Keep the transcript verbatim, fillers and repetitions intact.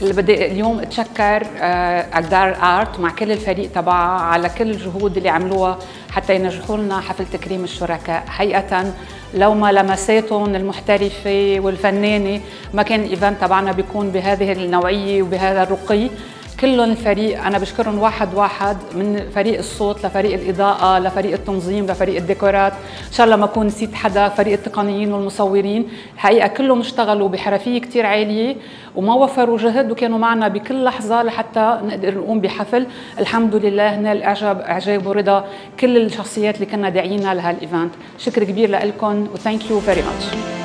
اللي بدي اليوم اتشكر اقدار ارت مع كل الفريق تبعها على كل الجهود اللي عملوها حتى ينجحوا لنا حفل تكريم الشركاء. حقيقه لو ما لمساتهم المحترفه والفنانه ما كان الايفنت تبعنا بيكون بهذه النوعيه وبهذا الرقي. كلهم الفريق أنا بشكرهم واحد واحد، من فريق الصوت لفريق الإضاءة لفريق التنظيم لفريق الديكورات، إن شاء الله ما أكون نسيت حدا، فريق التقنيين والمصورين. الحقيقة كلهم اشتغلوا بحرفية كتير عالية وما وفروا جهد وكانوا معنا بكل لحظة لحتى نقدر نقوم بحفل الحمد لله نال إعجاب إعجاب ورضا كل الشخصيات اللي كنا داعيينها لهالإيفنت. شكر كبير لكم وثانك يو فيري ماتش.